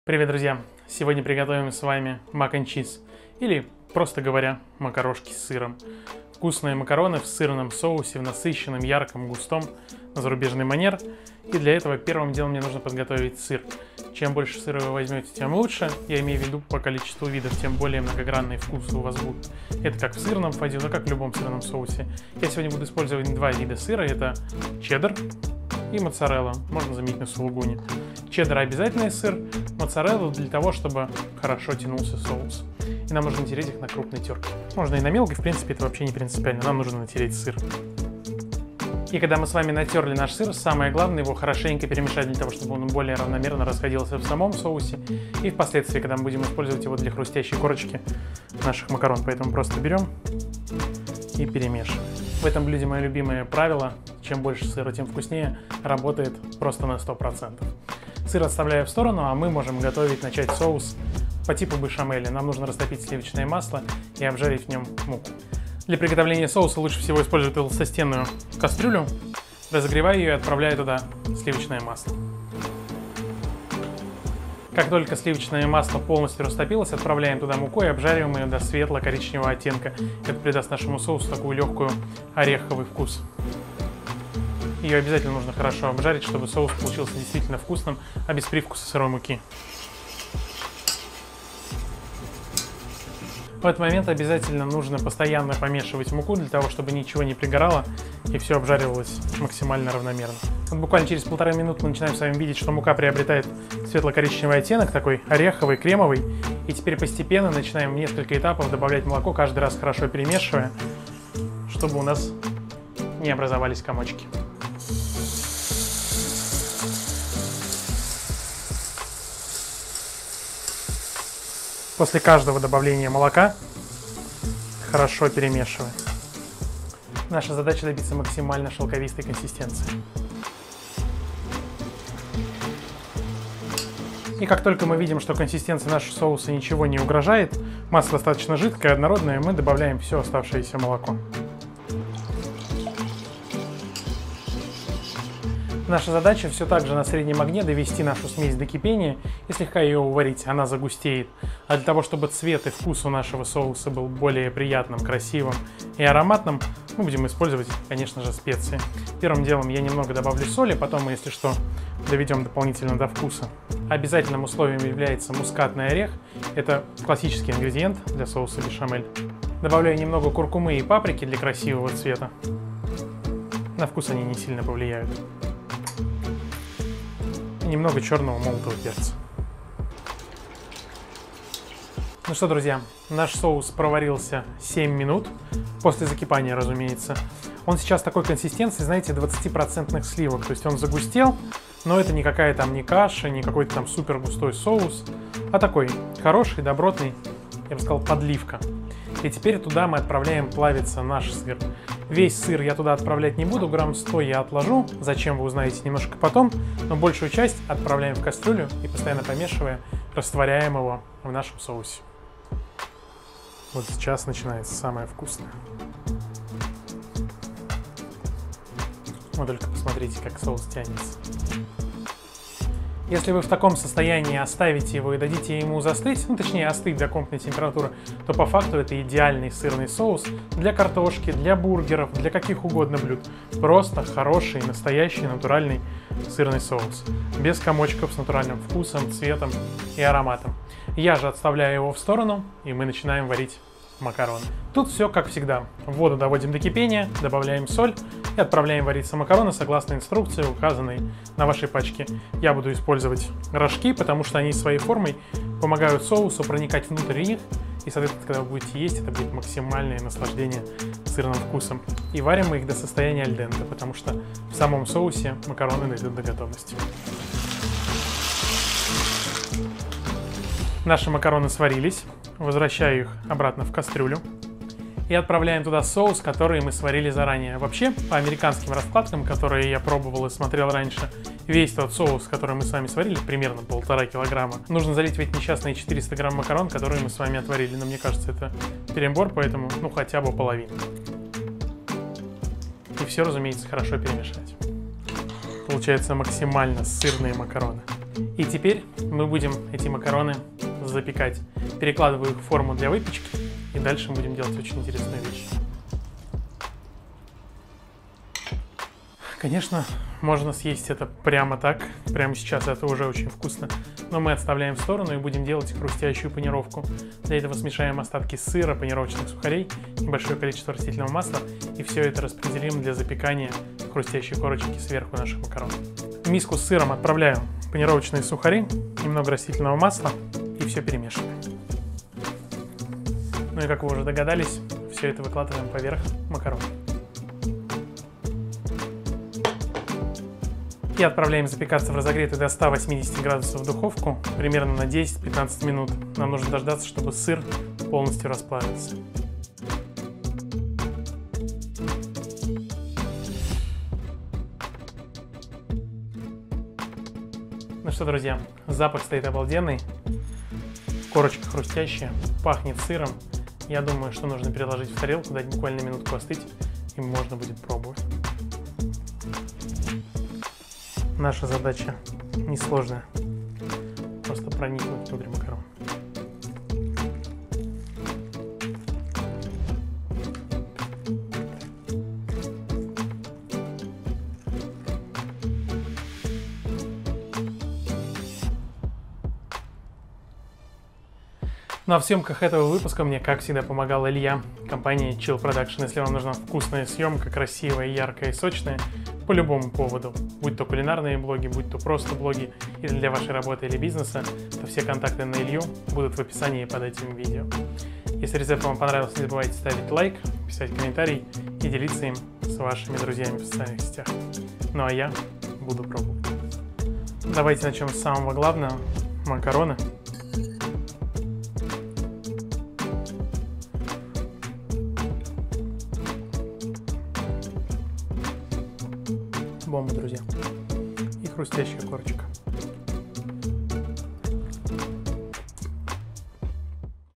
Привет, друзья! Сегодня приготовим с вами мак and чиз, или, просто говоря, макарошки с сыром. Вкусные макароны в сырном соусе, в насыщенном, ярком, густом, на зарубежный манер. И для этого первым делом мне нужно подготовить сыр. Чем больше сыра вы возьмете, тем лучше. Я имею в виду по количеству видов, тем более многогранные вкусы у вас будут. Это как в сырном фондю, но как в любом сырном соусе. Я сегодня буду использовать два вида сыра. Это чеддер и моцарелла. Можно заменить на сулугуни. Чеддер — обязательный сыр, моцареллу для того, чтобы хорошо тянулся соус. И нам нужно натереть их на крупной терке. Можно и на мелкой, в принципе, это вообще не принципиально. Нам нужно натереть сыр. И когда мы с вами натерли наш сыр, самое главное его хорошенько перемешать для того, чтобы он более равномерно расходился в самом соусе. И впоследствии, когда мы будем использовать его для хрустящей корочки наших макарон. Поэтому просто берем и перемешиваем. В этом блюде мое любимое правило: чем больше сыра, тем вкуснее. Работает просто на 100%. Сыр отставляю в сторону, а мы можем начать соус по типу бешамели. Нам нужно растопить сливочное масло и обжарить в нем муку. Для приготовления соуса лучше всего использовать толстостенную кастрюлю. Разогреваю ее и отправляю туда сливочное масло. Как только сливочное масло полностью растопилось, отправляем туда муку и обжариваем ее до светло-коричневого оттенка. Это придаст нашему соусу такую легкую ореховый вкус. Ее обязательно нужно хорошо обжарить, чтобы соус получился действительно вкусным, а без привкуса сырой муки. В этот момент обязательно нужно постоянно помешивать муку, для того, чтобы ничего не пригорало и все обжаривалось максимально равномерно. Вот буквально через 1,5 минуты мы начинаем с вами видеть, что мука приобретает светло-коричневый оттенок, такой ореховый, кремовый. И теперь постепенно начинаем в несколько этапов добавлять молоко, каждый раз хорошо перемешивая, чтобы у нас не образовались комочки. После каждого добавления молока хорошо перемешиваем. Наша задача добиться максимально шелковистой консистенции. И как только мы видим, что консистенция нашего соуса ничего не угрожает, масло достаточно жидкое, однородное, мы добавляем все оставшееся молоко. Наша задача все так же на среднем огне довести нашу смесь до кипения и слегка ее уварить, она загустеет. А для того, чтобы цвет и вкус у нашего соуса был более приятным, красивым и ароматным, мы будем использовать, конечно же, специи. Первым делом я немного добавлю соли, потом мы, если что, доведем дополнительно до вкуса. Обязательным условием является мускатный орех. Это классический ингредиент для соуса бешамель. Добавляю немного куркумы и паприки для красивого цвета. На вкус они не сильно повлияют. Немного черного молотого перца. Ну что, друзья, наш соус проварился 7 минут, после закипания, разумеется. Он сейчас такой консистенции, знаете, 20% сливок, то есть он загустел, но это никакая там не каша, не какой-то там супер густой соус, а такой хороший, добротный, я бы сказал, подливка. И теперь туда мы отправляем плавиться наш сыр. Весь сыр я туда отправлять не буду, грамм 100 я отложу, зачем вы узнаете немножко потом, но большую часть отправляем в кастрюлю и, постоянно помешивая, растворяем его в нашем соусе. Вот сейчас начинается самое вкусное. Вот только посмотрите, как соус тянется. Если вы в таком состоянии оставите его и дадите ему застыть, ну точнее остыть до комнатной температуры, то по факту это идеальный сырный соус для картошки, для бургеров, для каких угодно блюд. Просто хороший, настоящий, натуральный сырный соус. Без комочков, с натуральным вкусом, цветом и ароматом. Я же отставляю его в сторону, и мы начинаем варить макароны. Тут все как всегда. Воду доводим до кипения, добавляем соль и отправляем вариться макароны согласно инструкции, указанной на вашей пачке. Я буду использовать рожки, потому что они своей формой помогают соусу проникать внутрь них. И, соответственно, когда вы будете есть, это будет максимальное наслаждение сырным вкусом. И варим мы их до состояния аль денте, потому что в самом соусе макароны дойдут до готовности. Наши макароны сварились. Возвращаю их обратно в кастрюлю и отправляем туда соус, который мы сварили заранее. Вообще, по американским раскладкам, которые я пробовал и смотрел раньше, весь тот соус, который мы с вами сварили, примерно 1,5 килограмма, нужно залить в эти несчастные 400 грамм макарон, которые мы с вами отварили. Но мне кажется, это перебор, поэтому ну хотя бы половину. И все, разумеется, хорошо перемешать. Получается максимально сырные макароны. И теперь мы будем эти макароны запекать. Перекладываю их в форму для выпечки, и дальше мы будем делать очень интересную вещь. Конечно, можно съесть это прямо так, прямо сейчас, это уже очень вкусно. Но мы отставляем в сторону и будем делать хрустящую панировку. Для этого смешаем остатки сыра, панировочных сухарей, небольшое количество растительного масла, и все это распределим для запекания хрустящей корочки сверху наших макарон. В миску с сыром отправляю панировочные сухари, немного растительного масла и все перемешиваем. Ну и как вы уже догадались, все это выкладываем поверх макарон. И отправляем запекаться в разогретую до 180 градусов духовку примерно на 10-15 минут. Нам нужно дождаться, чтобы сыр полностью расплавился. Ну что, друзья, запах стоит обалденный, корочка хрустящая, пахнет сыром. Я думаю, что нужно переложить в тарелку, дать буквально минутку остыть, и можно будет пробовать. Наша задача несложная, просто проникнуть внутрь макарон. Ну а в съемках этого выпуска мне, как всегда, помогал Илья, компания Chill Production. Если вам нужна вкусная съемка, красивая, яркая и сочная, по любому поводу, будь то кулинарные блоги, будь то просто блоги или для вашей работы или бизнеса, то все контакты на Илью будут в описании под этим видео. Если рецепт вам понравился, не забывайте ставить лайк, писать комментарий и делиться им с вашими друзьями в социальных сетях. Ну а я буду пробовать. Давайте начнем с самого главного – макароны. Бомба, друзья. И хрустящая корочка.